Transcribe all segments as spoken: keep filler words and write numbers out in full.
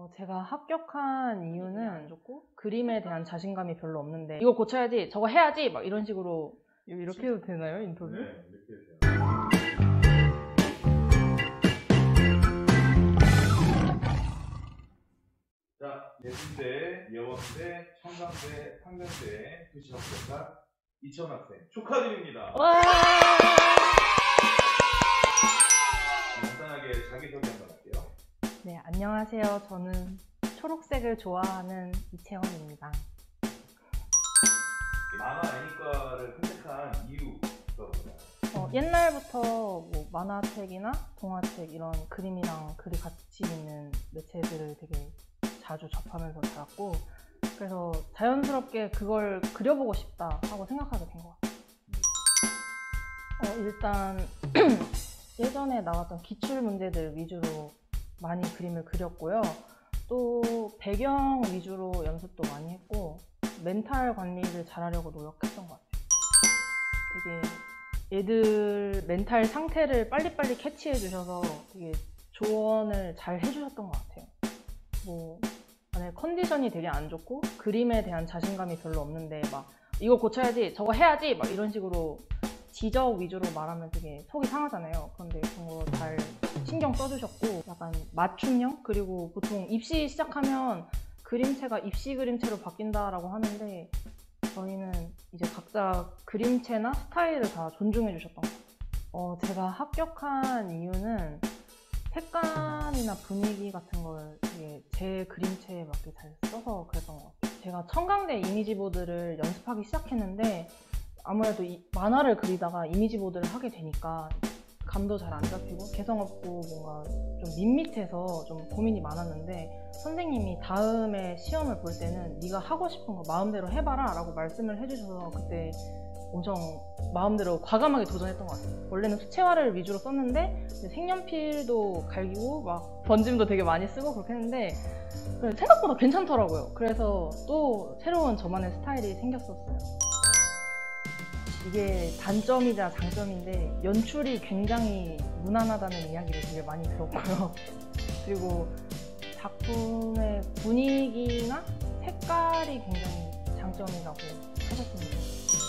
어, 제가 합격한 이유는 안 좋고 그림에 대한 자신감이 별로 없는데 이거 고쳐야지, 저거 해야지 막 이런 식으로. 이렇게 해도 되나요, 인터뷰? 네, 이렇게 해도 돼요. 자, 예술대, 여원대, 청강대, 상경대 교실합격한 이채원 학생 축하드립니다. 와! 간단하게 자기소개 한번 할게요. 네, 안녕하세요. 저는 초록색을 좋아하는 이채원입니다. 만화 애니과를 선택한 이유가 뭐나요? 어, 옛날부터 뭐 만화책이나 동화책 이런 그림이랑 글이 같이 있는 매체들을 되게 자주 접하면서 자랐고, 그래서 자연스럽게 그걸 그려보고 싶다 하고 생각하게 된 것 같아요. 어, 일단 예전에 나왔던 기출 문제들 위주로 많이 그림을 그렸고요. 또 배경 위주로 연습도 많이 했고, 멘탈 관리를 잘하려고 노력했던 것 같아요. 되게 애들 멘탈 상태를 빨리빨리 캐치해 주셔서 되게 조언을 잘 해주셨던 것 같아요. 뭐 만약에 컨디션이 되게 안 좋고 그림에 대한 자신감이 별로 없는데 막 이거 고쳐야지, 저거 해야지 막 이런 식으로 지적 위주로 말하면 되게 속이 상하잖아요. 그런데 그런 거 잘 신경 써주셨고, 약간 맞춤형? 그리고 보통 입시 시작하면 그림체가 입시 그림체로 바뀐다라고 하는데 저희는 이제 각자 그림체나 스타일을 다 존중해 주셨던 것 같아요. 어, 제가 합격한 이유는 색감이나 분위기 같은 걸 되게 제 그림체에 맞게 잘 써서 그랬던 것 같아요. 제가 청강대 이미지보드를 연습하기 시작했는데 아무래도 이 만화를 그리다가 이미지보드를 하게 되니까 감도 잘 안 잡히고 개성 없고 뭔가 좀 밋밋해서 좀 고민이 많았는데, 선생님이 다음에 시험을 볼 때는 네가 하고 싶은 거 마음대로 해봐라 라고 말씀을 해주셔서 그때 엄청 마음대로 과감하게 도전했던 것 같아요. 원래는 수채화를 위주로 썼는데 색연필도 갈기고 막 번짐도 되게 많이 쓰고 그렇게 했는데 생각보다 괜찮더라고요. 그래서 또 새로운 저만의 스타일이 생겼었어요. 이게 단점이자 장점인데 연출이 굉장히 무난하다는 이야기를 되게 많이 들었고요. 그리고 작품의 분위기나 색깔이 굉장히 장점이라고 하셨습니다.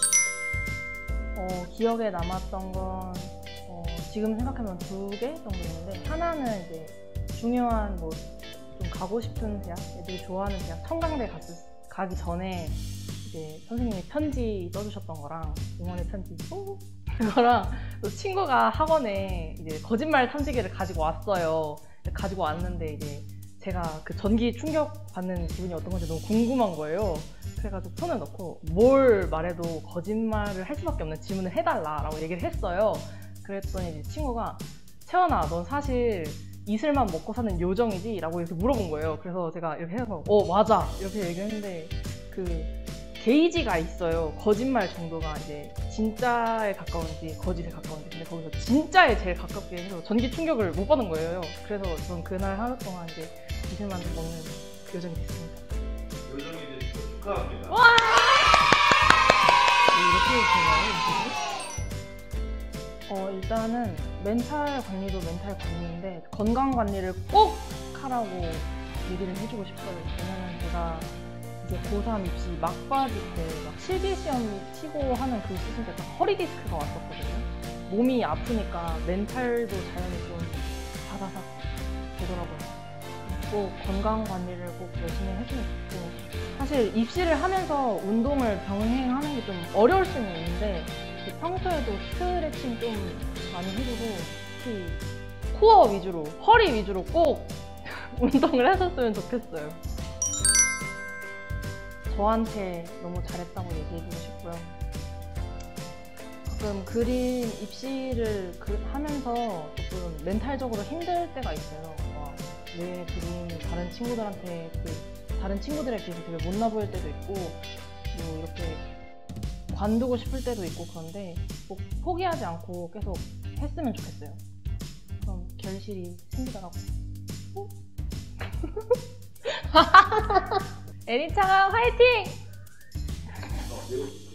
어, 기억에 남았던 건 어, 지금 생각하면 두 개 정도 있는데, 하나는 이제 중요한 뭐 좀 가고 싶은 대학, 애들이 좋아하는 대학 청강대 갔을, 가기 전에 이제 선생님이 편지 써주셨던 거랑 응원의 편지 그거랑 또 친구가 학원에 이제 거짓말 탐지기를 가지고 왔어요. 가지고 왔는데 이제 제가 그 전기 충격 받는 기분이 어떤 건지 너무 궁금한 거예요. 그래가지고 손을 넣고 뭘 말해도 거짓말을 할 수밖에 없는 질문을 해달라라고 얘기를 했어요. 그랬더니 이제 친구가 채원아, 넌 사실 이슬만 먹고 사는 요정이지? 라고 이렇게 물어본 거예요. 그래서 제가 이렇게 해서 어 맞아 이렇게 얘기했는데 그 게이지가 있어요. 거짓말 정도가 이제 진짜에 가까운지 거짓에 가까운지. 근데 거기서 진짜에 제일 가깝게 해서 전기 충격을 못 받은 거예요. 그래서 전 그날 하루 동안 이제 이슬만 먹는 요정이 됐습니다. 요정이 되시고 축하합니다. 와! 이렇게 되나요? 어, 일단은 멘탈 관리도 멘탈 관리인데 건강 관리를 꼭 하라고 얘기를 해주고 싶어요. 왜냐면 제가 이제 고삼 입시 막바지 때 막 실기시험 치고 하는 그 시즌 때 허리 디스크가 왔었거든요. 몸이 아프니까 멘탈도 자연히 좀 바사삭 되더라고요. 꼭 건강 관리를 꼭 열심히 했으면 좋겠고, 사실 입시를 하면서 운동을 병행하는 게 좀 어려울 수는 있는데 평소에도 스트레칭 좀 많이 해주고 특히 코어 위주로, 허리 위주로 꼭 운동을 하셨으면 좋겠어요. 저한테 너무 잘했다고 얘기해주고 싶고요. 가끔 그림 입시를 그, 하면서 조금 멘탈적으로 힘들 때가 있어요. 와, 왜 그림이 다른 친구들한테 그, 다른 친구들에 비해서 되게 못나 보일 때도 있고 뭐 이렇게 관두고 싶을 때도 있고, 그런데 꼭 포기하지 않고 계속 했으면 좋겠어요. 그럼 결실이 생기더라고요. 애니창아 화이팅! 어,